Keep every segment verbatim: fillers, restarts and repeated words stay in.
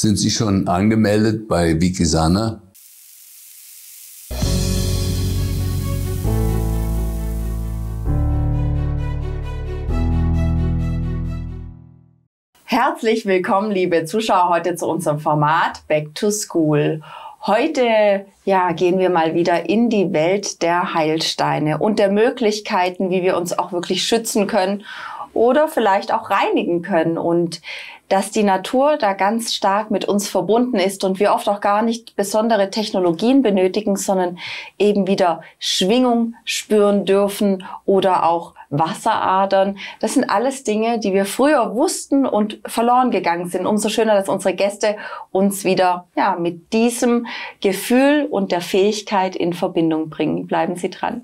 Sind Sie schon angemeldet bei Wikisana? Herzlich willkommen, liebe Zuschauer, heute zu unserem Format Back to School. Heute ja, gehen wir mal wieder in die Welt der Heilsteine und der Möglichkeiten, wie wir uns auch wirklich schützen können oder vielleicht auch reinigen können. Und dass die Natur da ganz stark mit uns verbunden ist und wir oft auch gar nicht besondere Technologien benötigen, sondern eben wieder Schwingung spüren dürfen oder auch Wasseradern. Das sind alles Dinge, die wir früher wussten und verloren gegangen sind. Umso schöner, dass unsere Gäste uns wieder ja, mit diesem Gefühl und der Fähigkeit in Verbindung bringen. Bleiben Sie dran.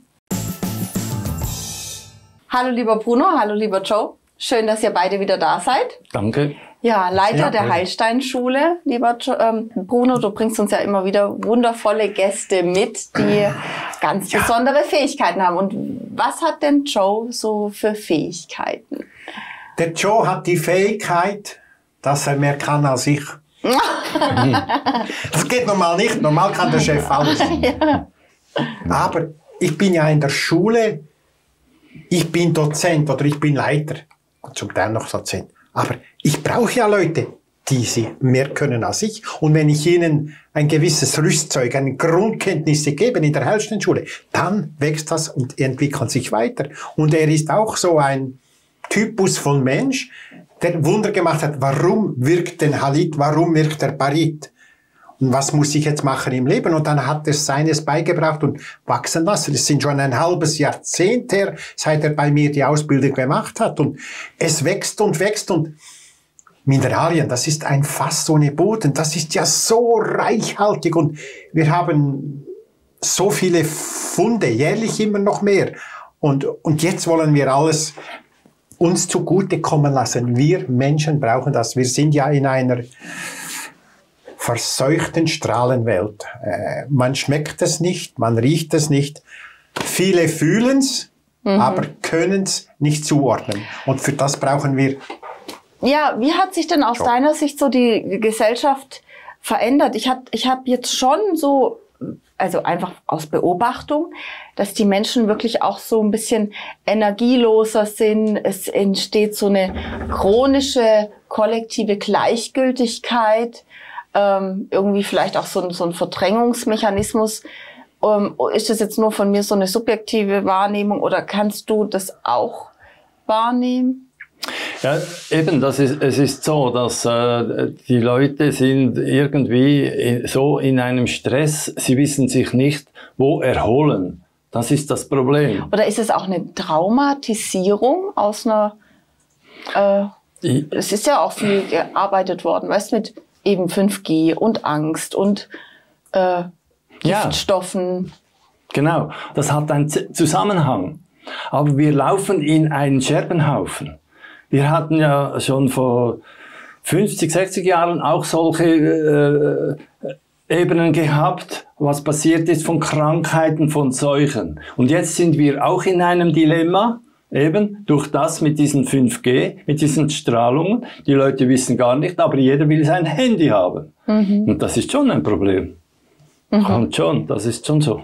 Hallo lieber Bruno, hallo lieber Joe. Schön, dass ihr beide wieder da seid. Danke. Ja, Leiter ja, der Heilsteinschule, lieber ähm, Bruno, du bringst uns ja immer wieder wundervolle Gäste mit, die ganz ja. besondere Fähigkeiten haben. Und was hat denn Joe so für Fähigkeiten? Der Joe hat die Fähigkeit, dass er mehr kann als ich. Das geht normal nicht. Normal kann der Chef alles. Ja. Aber ich bin ja in der Schule, ich bin Dozent oder ich bin Leiter. Und zum Teil noch Dozent. Aber ich brauche ja Leute, die sie mehr können als ich. Und wenn ich ihnen ein gewisses Rüstzeug, eine Grundkenntnisse gebe in der Heilsteinschule, dann wächst das und entwickelt sich weiter. Und er ist auch so ein Typus von Mensch, der Wunder gemacht hat, warum wirkt der Halit, warum wirkt der Barit? Und was muss ich jetzt machen im Leben? Und dann hat er seines beigebracht und wachsen lassen. Es sind schon ein halbes Jahrzehnt her, seit er bei mir die Ausbildung gemacht hat. Und es wächst und wächst. Und Mineralien, das ist ein Fass ohne Boden. Das ist ja so reichhaltig. Und wir haben so viele Funde, jährlich immer noch mehr. Und, und jetzt wollen wir alles uns zugutekommen lassen. Wir Menschen brauchen das. Wir sind ja in einer verseuchten Strahlenwelt. Äh, man schmeckt es nicht, man riecht es nicht. Viele fühlen es, mhm. aber können es nicht zuordnen. Und für das brauchen wir... Ja, wie hat sich denn aus Job. deiner Sicht so die Gesellschaft verändert? Ich habe ich hab jetzt schon so, also einfach aus Beobachtung, dass die Menschen wirklich auch so ein bisschen energieloser sind. Es entsteht so eine chronische, kollektive Gleichgültigkeit. Ähm, irgendwie vielleicht auch so ein, so ein Verdrängungsmechanismus. Ähm, ist das jetzt nur von mir so eine subjektive Wahrnehmung oder kannst du das auch wahrnehmen? Ja, eben, das ist, es ist so, dass äh, die Leute sind irgendwie in, so in einem Stress, sie wissen sich nicht, wo erholen. Das ist das Problem. Oder ist es auch eine Traumatisierung aus einer... Äh, ich, es ist ja auch viel gearbeitet worden, weißt du, mit eben fünf G und Angst und äh, Giftstoffen. Ja, genau, das hat einen Z- Zusammenhang. Aber wir laufen in einen Scherbenhaufen. Wir hatten ja schon vor fünfzig, sechzig Jahren auch solche äh, Ebenen gehabt, was passiert ist von Krankheiten, von Seuchen. Und jetzt sind wir auch in einem Dilemma, eben durch das mit diesen fünf G, mit diesen Strahlungen. Die Leute wissen gar nicht, aber jeder will sein Handy haben. Mhm. Und das ist schon ein Problem. Mhm. Kommt schon, das ist schon so.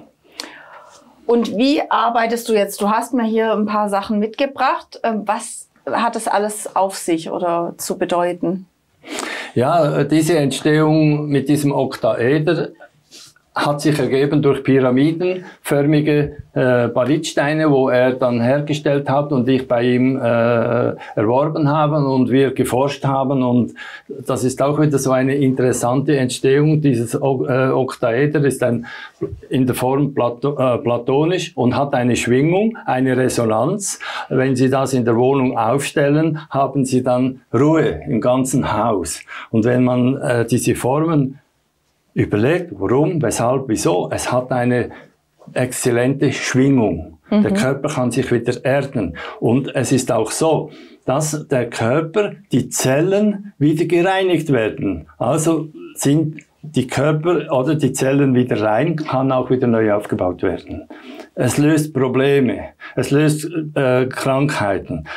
Und wie arbeitest du jetzt? Du hast mir hier ein paar Sachen mitgebracht. Was hat das alles auf sich oder zu bedeuten? Ja, diese Entstehung mit diesem Oktaeder hat sich ergeben durch pyramidenförmige äh, Baritsteine, wo er dann hergestellt hat und ich bei ihm äh, erworben habe und wir geforscht haben. Und das ist auch wieder so eine interessante Entstehung. Dieses o äh, Oktaeder ist ein, in der Form plato äh, platonisch und hat eine Schwingung, eine Resonanz. Wenn Sie das in der Wohnung aufstellen, haben Sie dann Ruhe im ganzen Haus. Und wenn man äh, diese Formen überlegt, warum, weshalb, wieso. Es hat eine exzellente Schwingung. Mhm. Der Körper kann sich wieder erden. Und es ist auch so, dass der Körper, die Zellen wieder gereinigt werden. Also sind die Körper oder die Zellen wieder rein, kann auch wieder neu aufgebaut werden. Es löst Probleme, es löst äh, Krankheiten.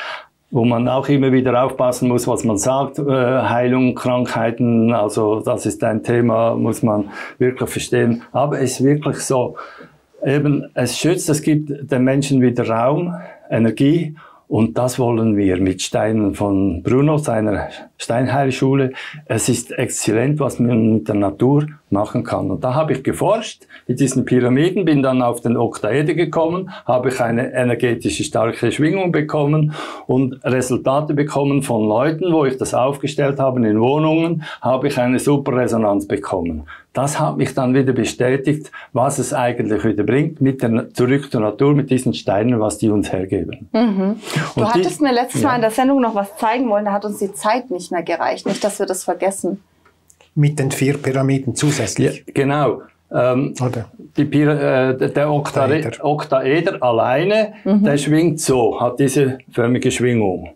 wo man auch immer wieder aufpassen muss, was man sagt, äh, Heilung, Krankheiten, also das ist ein Thema, muss man wirklich verstehen. Aber es ist wirklich so, eben, es schützt, es gibt den Menschen wieder Raum, Energie, und das wollen wir mit Steinen von Bruno, seiner Steinheilschule. Es ist exzellent, was man mit der Natur machen kann. Und da habe ich geforscht mit diesen Pyramiden, bin dann auf den Oktaeder gekommen, habe ich eine energetische starke Schwingung bekommen und Resultate bekommen von Leuten, wo ich das aufgestellt habe in Wohnungen, habe ich eine super Resonanz bekommen. Das hat mich dann wieder bestätigt, was es eigentlich wieder bringt, mit der, zurück zur Natur, mit diesen Steinen, was die uns hergeben. Mhm. Du Und hattest die, mir letztes ja. Mal in der Sendung noch was zeigen wollen, da hat uns die Zeit nicht mehr gereicht. Nicht, dass wir das vergessen. Mit den vier Pyramiden zusätzlich. Ja, genau. Ähm, Oder? Die Pyra äh, der Oktaeder, Oktaeder alleine, mhm. der schwingt so, hat diese förmige Schwingung.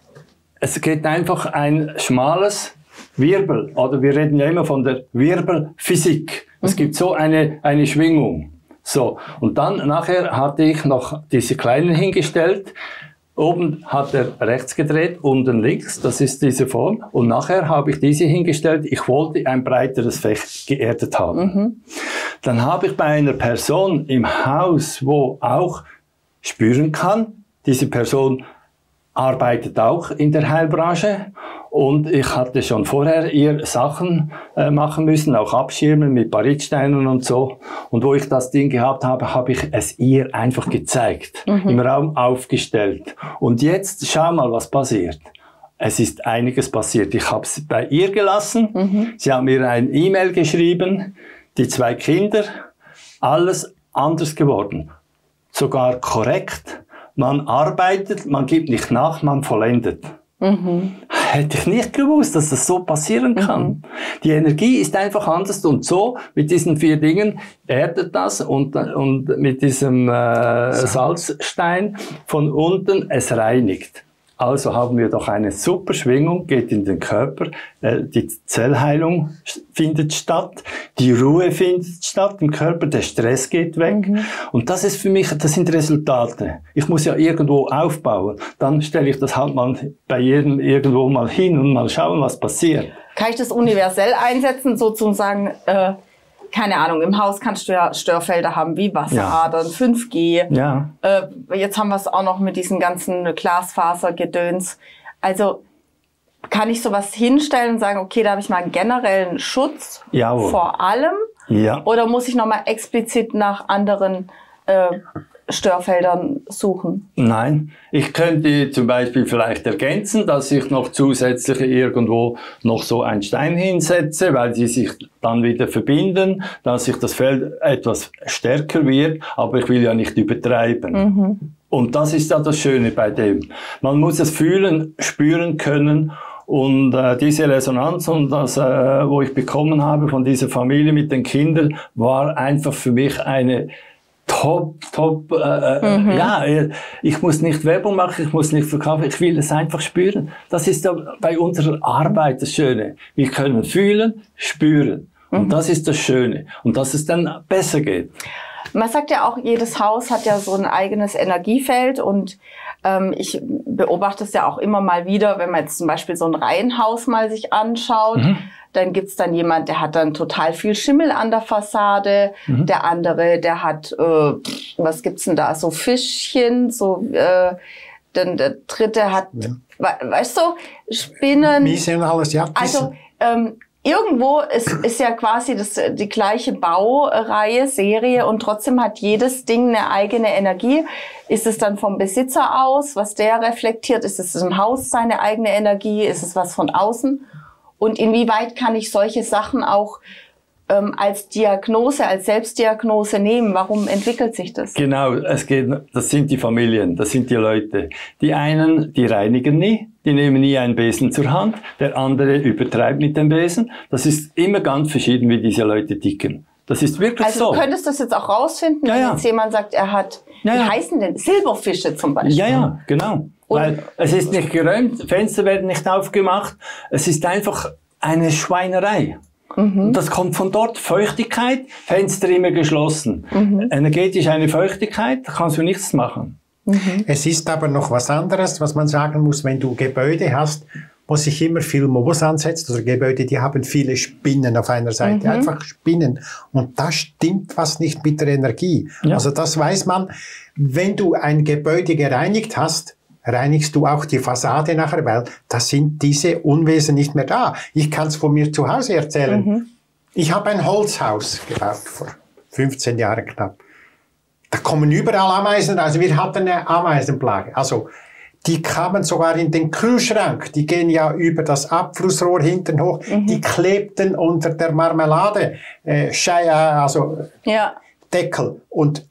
Es geht einfach ein schmales Wirbel, oder wir reden ja immer von der Wirbelphysik. Es mhm. gibt so eine, eine Schwingung. So. Und dann nachher hatte ich noch diese kleinen hingestellt. Oben hat er rechts gedreht, unten links, das ist diese Form. Und nachher habe ich diese hingestellt. Ich wollte ein breiteres Feld geerdet haben. Mhm. Dann habe ich bei einer Person im Haus, wo auch spüren kann, diese Person arbeitet auch in der Heilbranche. Und ich hatte schon vorher ihr Sachen äh, machen müssen, auch abschirmen mit Baritsteinen und so. Und wo ich das Ding gehabt habe, habe ich es ihr einfach gezeigt, mhm. im Raum aufgestellt. Und jetzt schau mal, was passiert. Es ist einiges passiert. Ich habe es bei ihr gelassen. Mhm. Sie hat mir ein E-Mail geschrieben, die zwei Kinder, alles anders geworden. Sogar korrekt. Man arbeitet, man gibt nicht nach, man vollendet. Mhm. Hätte ich nicht gewusst, dass das so passieren kann. Mhm. Die Energie ist einfach anders und so mit diesen vier Dingen erdet das und, und mit diesem äh, Salzstein von unten es reinigt. Also haben wir doch eine super Schwingung, geht in den Körper, äh, die Zellheilung findet statt, die Ruhe findet statt im Körper, der Stress geht weg. Mhm. Und das ist für mich, das sind Resultate. Ich muss ja irgendwo aufbauen. Dann stelle ich das halt mal bei jedem irgendwo mal hin und mal schauen, was passiert. Kann ich das universell einsetzen, sozusagen, äh keine Ahnung, im Haus kannst du ja Störfelder haben wie Wasseradern, ja. fünf G. Ja. Äh, jetzt haben wir es auch noch mit diesen ganzen Glasfasergedöns. Also kann ich sowas hinstellen und sagen, okay, da habe ich mal einen generellen Schutz Jawohl. vor allem? Ja. Oder muss ich nochmal explizit nach anderen äh, Störfeldern suchen? Nein, ich könnte zum Beispiel vielleicht ergänzen, dass ich noch zusätzlich irgendwo noch so einen Stein hinsetze, weil sie sich dann wieder verbinden, dass sich das Feld etwas stärker wird, aber ich will ja nicht übertreiben. Mhm. Und das ist ja das Schöne bei dem. Man muss es fühlen, spüren können. Und äh, diese Resonanz und das, äh, wo ich bekommen habe von dieser Familie mit den Kindern, war einfach für mich eine Top, top, äh, mhm. ja, ich muss nicht Werbung machen, ich muss nicht verkaufen, ich will es einfach spüren. Das ist ja bei unserer Arbeit das Schöne. Wir können fühlen, spüren. Und mhm. das ist das Schöne. Und dass es dann besser geht. Man sagt ja auch, jedes Haus hat ja so ein eigenes Energiefeld und ähm, ich beobachte es ja auch immer mal wieder, wenn man jetzt zum Beispiel so ein Reihenhaus mal sich anschaut, mhm. dann gibt's dann jemand, der hat dann total viel Schimmel an der Fassade, mhm. der andere, der hat, äh, was gibt's denn da, so Fischchen, so, äh, dann der dritte hat, ja. we weißt du, Spinnen. Miese und alles, ja. Also, ähm, irgendwo ist, ist ja quasi das, die gleiche Baureihe, Serie und trotzdem hat jedes Ding eine eigene Energie. Ist es dann vom Besitzer aus, was der reflektiert? Ist es im Haus seine eigene Energie? Ist es was von außen? Und inwieweit kann ich solche Sachen auch ähm, als Diagnose, als Selbstdiagnose nehmen? Warum entwickelt sich das? Genau, es geht, das sind die Familien, das sind die Leute. Die einen, die reinigen nie. Die nehmen nie einen Besen zur Hand, der andere übertreibt mit dem Besen. Das ist immer ganz verschieden, wie diese Leute ticken. Das ist wirklich also so. Also du könntest das jetzt auch rausfinden, ja, wenn ja. jetzt jemand sagt, er hat, ja, wie ja. heißen denn? Silberfische zum Beispiel. Ja, ja, genau. Und weil es ist nicht geräumt, Fenster werden nicht aufgemacht. Es ist einfach eine Schweinerei. Mhm. Das kommt von dort. Feuchtigkeit, Fenster immer geschlossen. Mhm. Energetisch eine Feuchtigkeit, da kannst du nichts machen. Mhm. Es ist aber noch was anderes, was man sagen muss, wenn du Gebäude hast, wo sich immer viel Moos ansetzt, oder Gebäude, die haben viele Spinnen auf einer Seite, mhm. einfach Spinnen. Und da stimmt was nicht mit der Energie. Ja. Also das weiß man, wenn du ein Gebäude gereinigt hast, reinigst du auch die Fassade nachher, weil da sind diese Unwesen nicht mehr da. Ich kann es von mir zu Hause erzählen. Mhm. Ich habe ein Holzhaus gebaut, vor fünfzehn Jahren knapp. Da kommen überall Ameisen, also wir hatten eine Ameisenplage. Also die kamen sogar in den Kühlschrank, die gehen ja über das Abflussrohr hinten hoch, mhm. die klebten unter der Marmelade, äh, Schei, also ja. Deckel. Und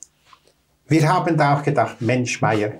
wir haben da auch gedacht, Mensch, Meier,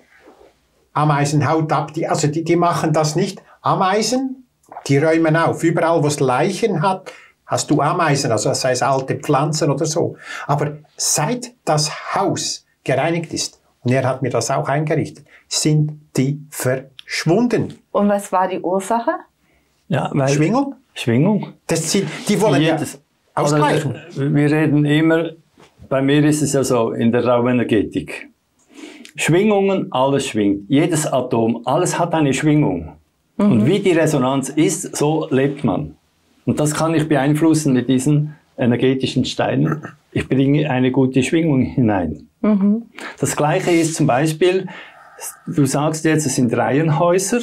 Ameisen, haut ab, die, also die, die machen das nicht. Ameisen, die räumen auf. Überall, wo es Leichen hat, hast du Ameisen, also sei es alte Pflanzen oder so. Aber seit das Haus gereinigt ist, und er hat mir das auch eingerichtet, sind die verschwunden. Und was war die Ursache? Ja, weil Schwingung? Schwingung. Das sind, die wollen Jedes, ja ausgleichen. Also, wir reden immer, bei mir ist es ja so, in der Raumenergetik. Schwingungen, alles schwingt. Jedes Atom, alles hat eine Schwingung. Mhm. Und wie die Resonanz ist, so lebt man. Und das kann ich beeinflussen mit diesen energetischen Steinen. Ich bringe eine gute Schwingung hinein. Mhm. Das Gleiche ist zum Beispiel, du sagst jetzt, es sind Reihenhäuser.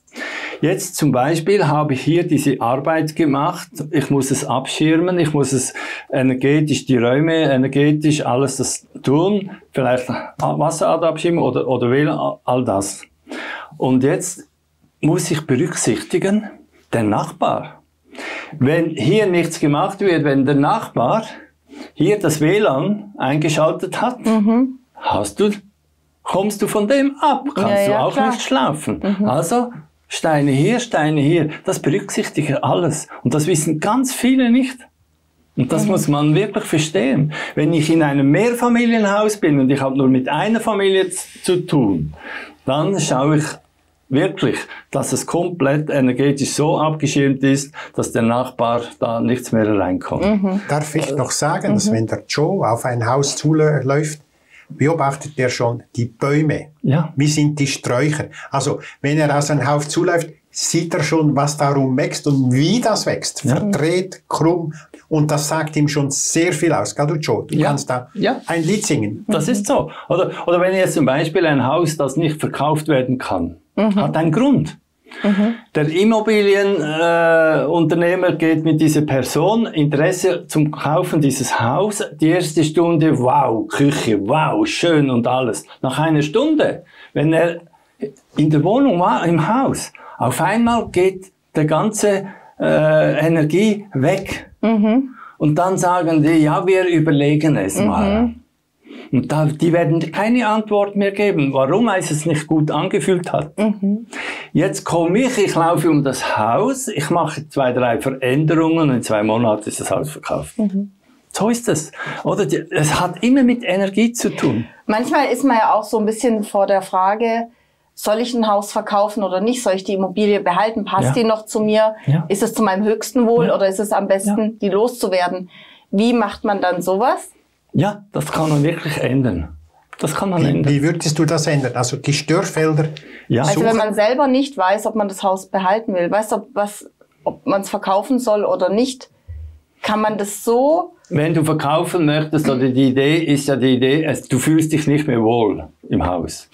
Jetzt zum Beispiel habe ich hier diese Arbeit gemacht. Ich muss es abschirmen, ich muss es energetisch, die Räume energetisch, alles das tun. Vielleicht Wasserart abschirmen oder, oder wählen, all das. Und jetzt muss ich berücksichtigen, der Nachbar. Wenn hier nichts gemacht wird, wenn der Nachbar hier das W L A N eingeschaltet hat, mhm. hast du, kommst du von dem ab, kannst ja, ja, du auch klar. nicht schlafen. Mhm. Also Steine hier, Steine hier, das berücksichtige alles. Und das wissen ganz viele nicht. Und das mhm. muss man wirklich verstehen. Wenn ich in einem Mehrfamilienhaus bin und ich habe nur mit einer Familie zu tun, dann schaue ich wirklich, dass es komplett energetisch so abgeschirmt ist, dass der Nachbar da nichts mehr reinkommt. Mhm. Darf ich noch sagen, mhm. dass wenn der Joe auf ein Haus zuläuft, beobachtet er schon die Bäume. Ja. Wie sind die Sträucher? Also, wenn er aus einem Haus zuläuft, sieht er schon, was darum wächst und wie das wächst. Ja. Verdreht, krumm. Und das sagt ihm schon sehr viel aus. Gell, du Joe? Du ja. kannst da ja. ein Lied singen. Das ist so. Oder, oder wenn jetzt zum Beispiel ein Haus, das nicht verkauft werden kann, mhm. hat einen Grund. Mhm. Der Immobilienunternehmer äh, geht mit dieser Person, Interesse zum Kaufen dieses Haus, die erste Stunde, wow, Küche, wow, schön und alles. Nach einer Stunde, wenn er in der Wohnung war, im Haus, auf einmal geht der ganze äh, Energie weg. Mhm. Und dann sagen die, ja, wir überlegen es mhm. mal. Und da, die werden keine Antwort mehr geben, warum es es nicht gut angefühlt hat. Mhm. Jetzt komme ich, ich laufe um das Haus, ich mache zwei, drei Veränderungen und in zwei Monaten ist das Haus verkauft. Mhm. So ist es. Oder es hat immer mit Energie zu tun. Manchmal ist man ja auch so ein bisschen vor der Frage, soll ich ein Haus verkaufen oder nicht? Soll ich die Immobilie behalten? Passt ja. die noch zu mir? Ja. Ist es zu meinem höchsten Wohl ja. oder ist es am besten, ja. die loszuwerden? Wie macht man dann sowas? Ja, das kann man wirklich ändern. Das kann man wie, ändern. Wie würdest du das ändern? Also die Störfelder ja. Also wenn man selber nicht weiß, ob man das Haus behalten will, weiß, ob, was, ob man es verkaufen soll oder nicht, kann man das so... Wenn du verkaufen möchtest, oder die Idee ist ja die Idee, du fühlst dich nicht mehr wohl im Haus.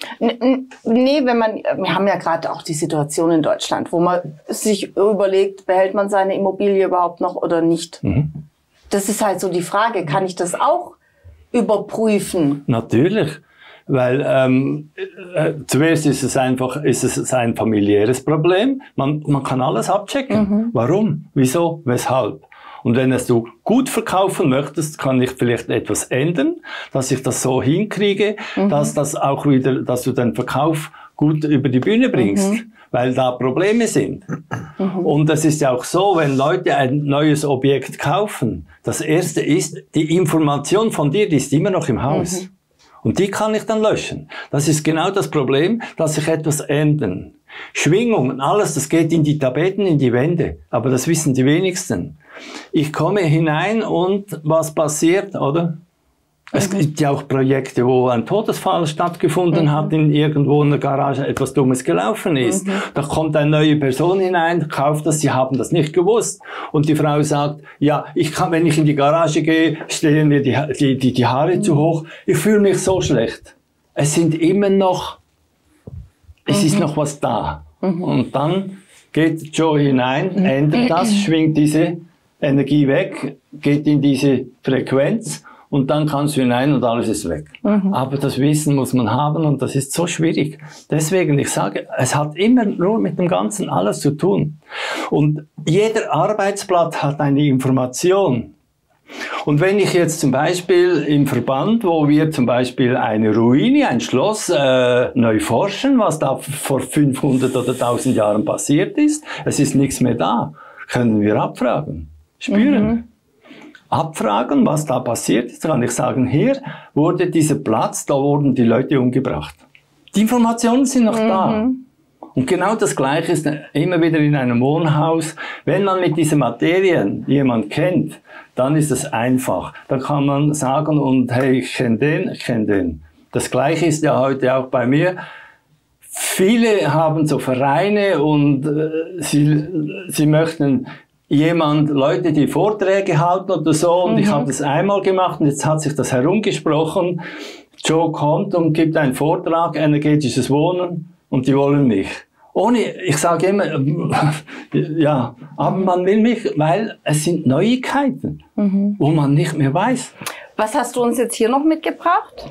Nee, wenn man, wir haben ja gerade auch die Situation in Deutschland, wo man sich überlegt, behält man seine Immobilie überhaupt noch oder nicht. Mhm. Das ist halt so die Frage, kann ich das auch überprüfen? Natürlich, weil ähm, äh, zuerst ist es einfach ist es ein familiäres Problem. Man, man kann alles abchecken. Mhm. Warum? Wieso? Weshalb? Und wenn es du gut verkaufen möchtest, kann ich vielleicht etwas ändern, dass ich das so hinkriege, mhm. dass das auch wieder, dass du den Verkauf gut über die Bühne bringst. Mhm. Weil da Probleme sind. Mhm. Und es ist ja auch so, wenn Leute ein neues Objekt kaufen, das erste ist, die Information von dir, die ist immer noch im Haus. Mhm. Und die kann ich dann löschen. Das ist genau das Problem, dass sich etwas ändern. Schwingungen, alles, das geht in die Tapeten, in die Wände. Aber das wissen die wenigsten. Ich komme hinein und was passiert, oder? Es gibt ja auch Projekte, wo ein Todesfall stattgefunden mhm. hat, in irgendwo in der Garage etwas Dummes gelaufen ist. Mhm. Da kommt eine neue Person hinein, kauft das, sie haben das nicht gewusst. Und die Frau sagt, ja, ich kann, wenn ich in die Garage gehe, stehen mir die, die, die, die Haare mhm. zu hoch. Ich fühle mich so schlecht. Es sind immer noch, es mhm. ist noch was da. Mhm. Und dann geht Joe hinein, mhm. ändert das, schwingt diese Energie weg, geht in diese Frequenz. Und dann kannst du hinein und alles ist weg. Mhm. Aber das Wissen muss man haben und das ist so schwierig. Deswegen, ich sage, es hat immer nur mit dem Ganzen alles zu tun. Und jeder Arbeitsblatt hat eine Information. Und wenn ich jetzt zum Beispiel im Verband, wo wir zum Beispiel eine Ruine, ein Schloss äh, neu forschen, was da vor fünfhundert oder tausend Jahren passiert ist, es ist nichts mehr da, können wir abfragen, spüren. Mhm. Abfragen, was da passiert ist, kann ich sagen, hier wurde dieser Platz, da wurden die Leute umgebracht. Die Informationen sind noch mhm. da. Und genau das Gleiche ist immer wieder in einem Wohnhaus. Wenn man mit diesen Materien jemand kennt, dann ist es einfach. Dann kann man sagen, und hey, ich kenne den, ich kenne den. Das Gleiche ist ja heute auch bei mir. Viele haben so Vereine und äh, sie, sie möchten jemand, Leute, die Vorträge halten oder so, und mhm. ich habe das einmal gemacht und jetzt hat sich das herumgesprochen. Joe kommt und gibt einen Vortrag, energetisches Wohnen, und die wollen mich. Ohne, ich sage immer, ja, aber man will mich, weil es sind Neuigkeiten, mhm. wo man nicht mehr weiß. Was hast du uns jetzt hier noch mitgebracht?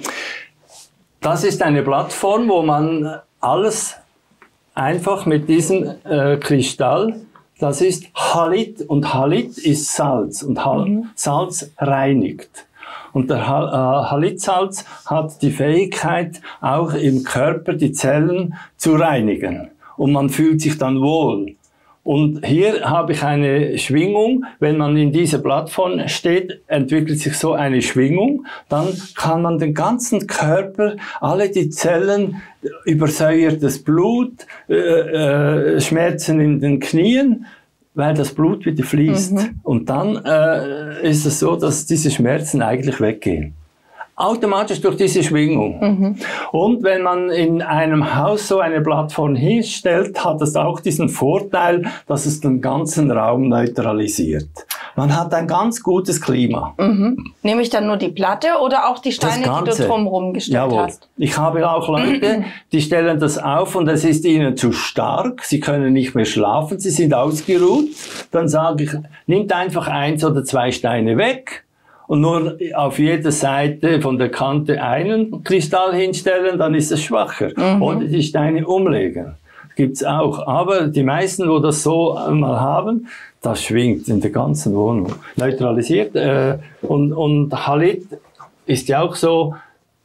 Das ist eine Plattform, wo man alles einfach mit diesem äh, Kristall, das ist Halit, und Halit ist Salz, und Hal mhm. Salz reinigt. Und der Hal äh, Halitsalz hat die Fähigkeit, auch im Körper die Zellen zu reinigen. Und man fühlt sich dann wohl. Und hier habe ich eine Schwingung. Wenn man in dieser Plattform steht, entwickelt sich so eine Schwingung. Dann kann man den ganzen Körper, alle die Zellen, übersäuertes Blut, äh, äh, Schmerzen in den Knien, weil das Blut wieder fließt. Mhm. Und dann äh, ist es so, dass diese Schmerzen eigentlich weggehen. Automatisch durch diese Schwingung. Mhm. Und wenn man in einem Haus so eine Plattform hinstellt, hat es auch diesen Vorteil, dass es den ganzen Raum neutralisiert. Man hat ein ganz gutes Klima. Mhm. Nehme ich dann nur die Platte oder auch die Steine, die du drumherum gestellt Jawohl. hast? Ich habe auch Leute, die stellen das auf und es ist ihnen zu stark. Sie können nicht mehr schlafen, sie sind ausgeruht. Dann sage ich, nimmt einfach eins oder zwei Steine weg. Und nur auf jeder Seite von der Kante einen Kristall hinstellen, dann ist es schwacher. Mhm. Oder die Steine umlegen. Gibt's auch. Aber die meisten, wo das so mal haben, das schwingt in der ganzen Wohnung. Neutralisiert. Äh, und, und Halit ist ja auch so,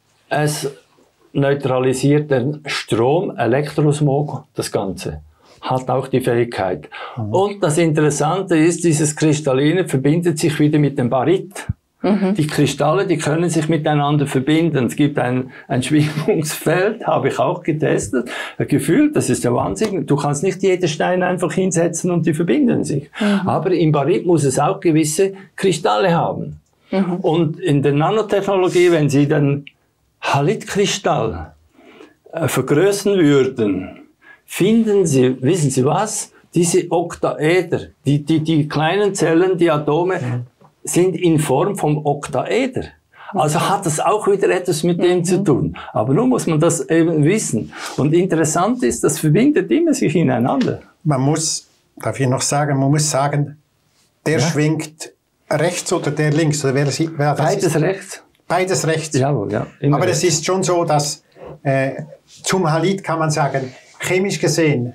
es neutralisiert den Strom, Elektrosmog, das Ganze. Hat auch die Fähigkeit. Mhm. Und das Interessante ist, dieses Kristalline verbindet sich wieder mit dem Barit. Mhm. Die Kristalle, die können sich miteinander verbinden. Es gibt ein, ein Schwingungsfeld, habe ich auch getestet, gefühlt, das ist der Wahnsinn. Du kannst nicht jeden Stein einfach hinsetzen und die verbinden sich. Mhm. Aber im Barit muss es auch gewisse Kristalle haben. Mhm. Und in der Nanotechnologie, wenn Sie den Halit-Kristall äh, vergrößern würden, finden Sie, wissen Sie was? Diese Oktaeder, die, die, die kleinen Zellen, die Atome, mhm. sind in Form vom Oktaeder. Also hat das auch wieder etwas mit dem mhm. zu tun. Aber nun muss man das eben wissen. Und interessant ist, das verbindet immer sich ineinander. Man muss, darf ich noch sagen, man muss sagen, der ja. schwingt rechts oder der links. Oder wer, wer das Beides ist? rechts. Beides rechts. Jawohl, ja. Aber es ist schon so, dass äh, zum Halit kann man sagen, chemisch gesehen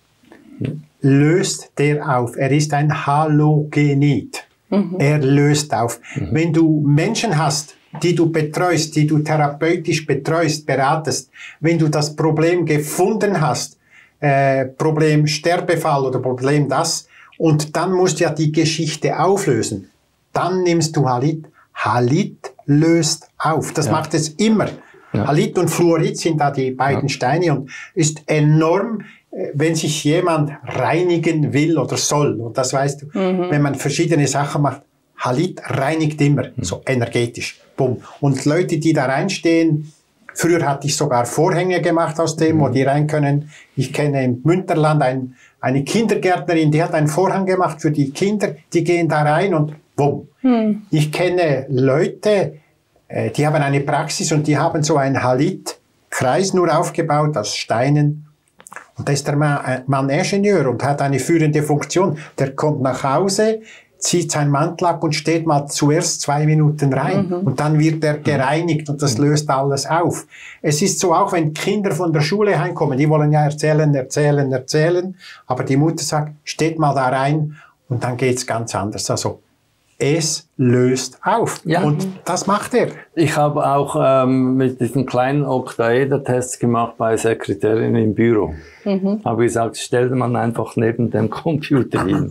löst der auf. Er ist ein Halogenid. Mhm. Er löst auf. Mhm. Wenn du Menschen hast, die du betreust, die du therapeutisch betreust, beratest, wenn du das Problem gefunden hast, äh, Problem Sterbefall oder Problem das, und dann musst du ja die Geschichte auflösen, dann nimmst du Halit. Halit löst auf. Das ja. macht es immer. Ja. Halit und Fluorid sind da die beiden ja. Steine und ist enorm, wenn sich jemand reinigen will oder soll, und das weißt du, mhm. wenn man verschiedene Sachen macht, Halit reinigt immer, mhm. so energetisch. Bumm. Und Leute, die da reinstehen, früher hatte ich sogar Vorhänge gemacht aus dem, mhm. wo die rein können. Ich kenne im Münterland ein, eine Kindergärtnerin, die hat einen Vorhang gemacht für die Kinder, die gehen da rein und bumm. Mhm. Ich kenne Leute, äh, die haben eine Praxis und die haben so einen Halit-Kreis nur aufgebaut aus Steinen. Und da ist der Mann, Mann Ingenieur und hat eine führende Funktion. Der kommt nach Hause, zieht seinen Mantel ab und steht mal zuerst zwei Minuten rein. Mhm. Und dann wird er gereinigt und das löst alles auf. Es ist so auch, wenn Kinder von der Schule heimkommen, die wollen ja erzählen, erzählen, erzählen. Aber die Mutter sagt, steht mal da rein und dann geht's ganz anders. Also, es löst auf. Ja. Und das macht er. Ich habe auch ähm, mit diesen kleinen Oktaeder-Tests gemacht bei Sekretärinnen im Büro. Mhm. Habe gesagt, stell man einfach neben dem Computer hin.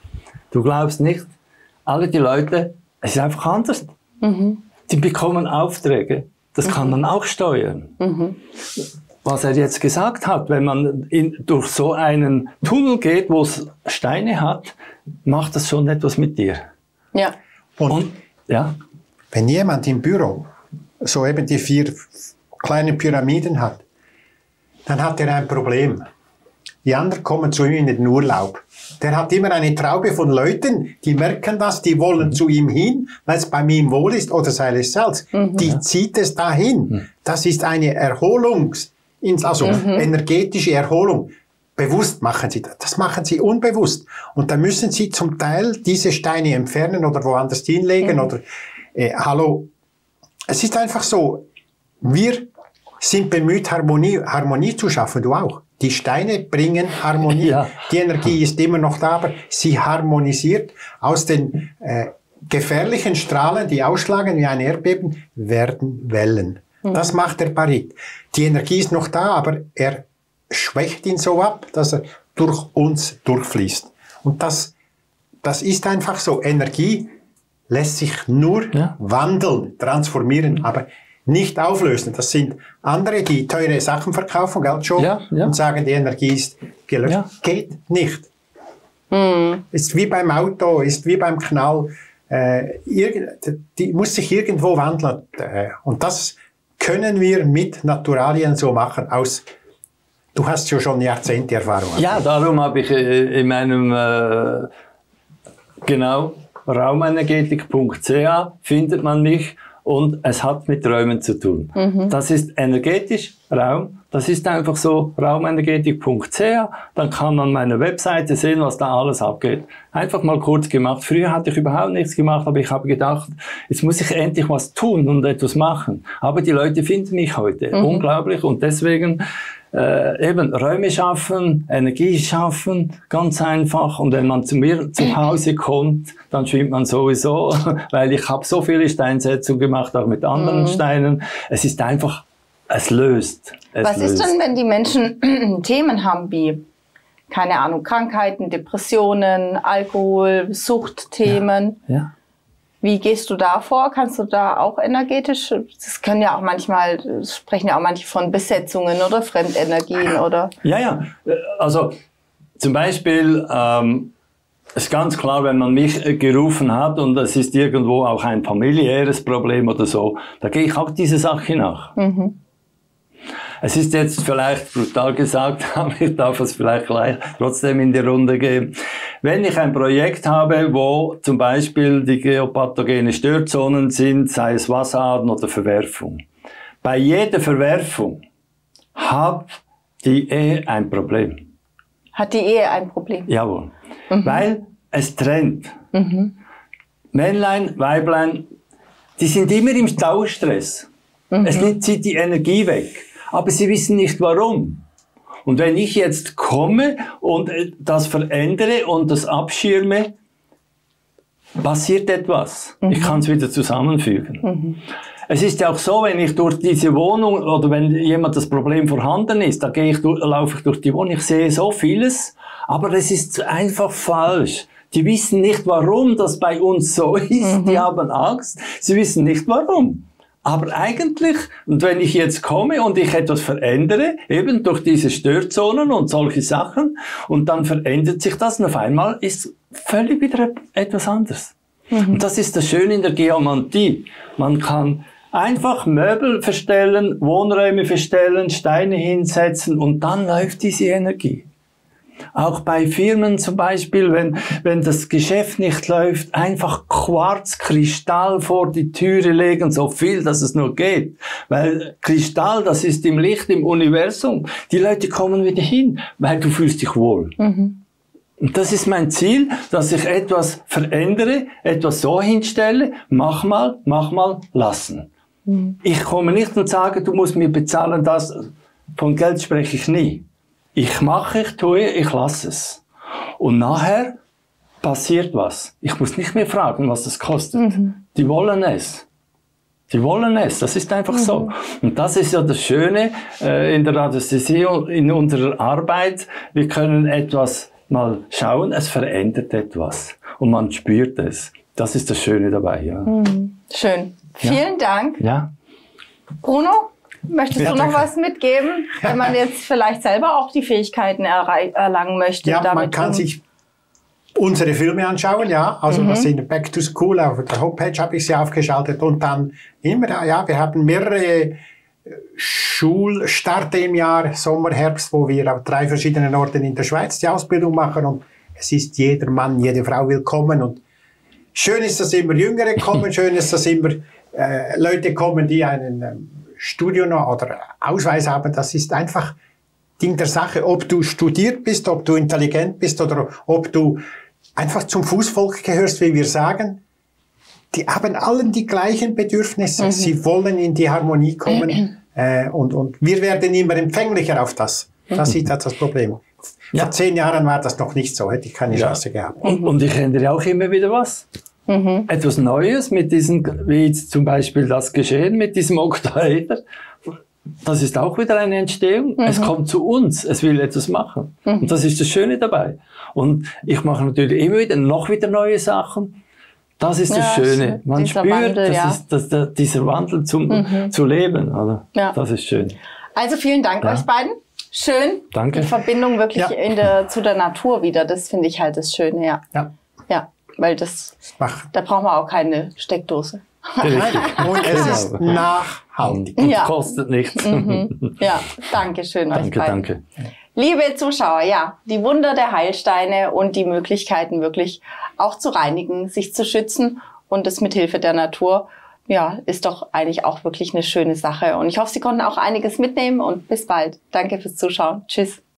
Du glaubst nicht, alle die Leute, es ist einfach anders. Mhm. Die bekommen Aufträge. Das mhm. kann man auch steuern. Mhm. Was er jetzt gesagt hat, wenn man in, durch so einen Tunnel geht, wo es Steine hat, macht das schon etwas mit dir. Ja. Und, Und ja. wenn jemand im Büro so eben die vier kleinen Pyramiden hat, dann hat er ein Problem. Die anderen kommen zu ihm in den Urlaub. Der hat immer eine Traube von Leuten, die merken das, die wollen zu ihm hin, weil es bei ihm wohl ist, oder sei es selbst. Mhm. Die zieht es dahin. Mhm. Das ist eine Erholungs-, also mhm. energetische Erholung. Bewusst machen sie das. Das machen sie unbewusst. Und dann müssen sie zum Teil diese Steine entfernen oder woanders hinlegen mhm. oder, äh, hallo. Es ist einfach so, wir sind bemüht, Harmonie, Harmonie zu schaffen, du auch. Die Steine bringen Harmonie. Ja. Die Energie ist immer noch da, aber sie harmonisiert. Aus den äh, gefährlichen Strahlen, die ausschlagen wie ein Erdbeben, werden Wellen. Mhm. Das macht der Barit. Die Energie ist noch da, aber er schwächt ihn so ab, dass er durch uns durchfließt. Und das, das ist einfach so. Energie lässt sich nur ja. wandeln, transformieren, aber nicht auflösen. Das sind andere, die teure Sachen verkaufen, Geld schon, ja, ja. und sagen, die Energie ist gelöst. Ja. Geht nicht. Mhm. Ist wie beim Auto, ist wie beim Knall. Äh, die muss sich irgendwo wandeln. Äh, und das können wir mit Naturalien so machen. Aus, du hast ja schon Jahrzehnte Erfahrung. Ja, darum habe ich in meinem äh, genau raumenergetik punkt c h findet man mich. Und es hat mit Räumen zu tun. Mhm. Das ist energetisch, Raum. Das ist einfach so, raumenergetik punkt c h. Dann kann man meine Webseite sehen, was da alles abgeht. Einfach mal kurz gemacht. Früher hatte ich überhaupt nichts gemacht, aber ich habe gedacht, jetzt muss ich endlich was tun und etwas machen. Aber die Leute finden mich heute. Mhm. Unglaublich. Und deswegen äh, eben Räume schaffen, Energie schaffen, ganz einfach. Und wenn man zu mir zu Hause kommt, dann schwimmt man sowieso, weil ich habe so viele Steinsetzungen gemacht, auch mit anderen mhm. Steinen. Es ist einfach, es löst. Es Was löst. ist denn, wenn die Menschen Themen haben wie, keine Ahnung, Krankheiten, Depressionen, Alkohol, Suchtthemen? Ja. ja. Wie gehst du da vor? Kannst du da auch energetisch, das können ja auch manchmal, sprechen ja auch manche von Besetzungen oder Fremdenergien oder? Ja, ja. Also zum Beispiel ähm, ist ganz klar, wenn man mich gerufen hat und es ist irgendwo auch ein familiäres Problem oder so, da gehe ich auch diese Sache nach. Mhm. Es ist jetzt vielleicht brutal gesagt, aber ich darf es vielleicht gleich trotzdem in die Runde geben. Wenn ich ein Projekt habe, wo zum Beispiel die geopathogene Störzonen sind, sei es Wasserarten oder Verwerfung. Bei jeder Verwerfung hat die Ehe ein Problem. Hat die Ehe ein Problem? Jawohl. Mhm. Weil es trennt. Mhm. Männlein, Weiblein, die sind immer im Dauerstress. Mhm. Es nimmt sie die Energie weg. Aber sie wissen nicht warum. Und wenn ich jetzt komme und das verändere und das abschirme, passiert etwas. Mhm. Ich kann es wieder zusammenfügen. Mhm. Es ist ja auch so, wenn ich durch diese Wohnung oder wenn jemand das Problem vorhanden ist, da gehe ich durch, laufe ich durch die Wohnung, ich sehe so vieles, aber es ist einfach falsch. Die wissen nicht, warum das bei uns so ist. Mhm. Die haben Angst. Sie wissen nicht, warum. Aber eigentlich, und wenn ich jetzt komme und ich etwas verändere, eben durch diese Störzonen und solche Sachen, und dann verändert sich das und auf einmal ist völlig wieder etwas anderes. Mhm. Und das ist das Schöne in der Geomantie. Man kann einfach Möbel verstellen, Wohnräume verstellen, Steine hinsetzen und dann läuft diese Energie. Auch bei Firmen zum Beispiel, wenn, wenn das Geschäft nicht läuft, einfach Quarz, Kristall vor die Türe legen, so viel, dass es nur geht. Weil Kristall, das ist im Licht, im Universum. Die Leute kommen wieder hin, weil du fühlst dich wohl. Mhm. Und das ist mein Ziel, dass ich etwas verändere, etwas so hinstelle, mach mal, mach mal, lassen. Mhm. Ich komme nicht und sage, du musst mir bezahlen, das, von Geld spreche ich nie. Ich mache, ich tue, ich lasse es. Und nachher passiert was. Ich muss nicht mehr fragen, was das kostet. Mhm. Die wollen es. Die wollen es. Das ist einfach mhm. so. Und das ist ja das Schöne äh, in der Radiästhesie, in unserer Arbeit. Wir können etwas mal schauen, es verändert etwas. Und man spürt es. Das ist das Schöne dabei. Ja. Mhm. Schön. Vielen ja. Dank. Ja. Bruno? Möchtest ja, du noch danke. was mitgeben, wenn man jetzt vielleicht selber auch die Fähigkeiten erlangen möchte? Ja, damit man kann um sich unsere Filme anschauen, ja. Also mhm. das in Back to School auf der Homepage habe ich sie aufgeschaltet und dann immer, ja, wir haben mehrere Schulstarte im Jahr, Sommer, Herbst, wo wir auf drei verschiedenen Orten in der Schweiz die Ausbildung machen und es ist jeder Mann, jede Frau willkommen und schön ist, dass immer Jüngere kommen, schön ist, dass immer äh, Leute kommen, die einen ähm, Studium oder Ausweis haben, das ist einfach Ding der Sache. Ob du studiert bist, ob du intelligent bist oder ob du einfach zum Fußvolk gehörst, wie wir sagen, die haben allen die gleichen Bedürfnisse. Mhm. Sie wollen in die Harmonie kommen mhm. äh, und, und wir werden immer empfänglicher auf das. Das ist das Problem. Ja. Vor zehn Jahren war das noch nicht so, hätte ich keine ja. Chance gehabt. Und, und ich ändere auch immer wieder was. Mhm. Etwas Neues mit diesen, wie jetzt zum Beispiel das Geschehen mit diesem Oktaeder. Das ist auch wieder eine Entstehung. Mhm. Es kommt zu uns, es will etwas machen. Mhm. Und das ist das Schöne dabei. Und ich mache natürlich immer wieder, noch wieder neue Sachen. Das ist das ja, Schöne. Man spürt, Wandel, das ja. ist, das, das, dieser Wandel zum, mhm. zu leben. Oder? Ja. Das ist schön. Also vielen Dank ja. euch beiden. Schön. Danke. Die Verbindung wirklich ja. in der, zu der Natur wieder. Das finde ich halt das Schöne, ja. Ja. Ja. Weil das, Ach. da brauchen wir auch keine Steckdose. Und es ist nachhaltig. Und ja. kostet nichts. Mhm. Ja, danke schön euch Danke, beiden. danke. Liebe Zuschauer, ja, die Wunder der Heilsteine und die Möglichkeiten wirklich auch zu reinigen, sich zu schützen und das mit Hilfe der Natur, ja, ist doch eigentlich auch wirklich eine schöne Sache. Und ich hoffe, Sie konnten auch einiges mitnehmen und bis bald. Danke fürs Zuschauen. Tschüss.